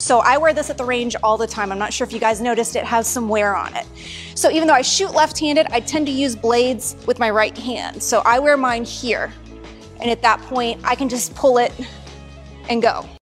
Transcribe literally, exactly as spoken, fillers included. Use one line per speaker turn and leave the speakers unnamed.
So I wear this at the range all the time. I'm not sure if you guys noticed it has some wear on it. So even though I shoot left-handed, I tend to use blades with my right hand. So I wear mine here. And at that point, I can just pull it and go.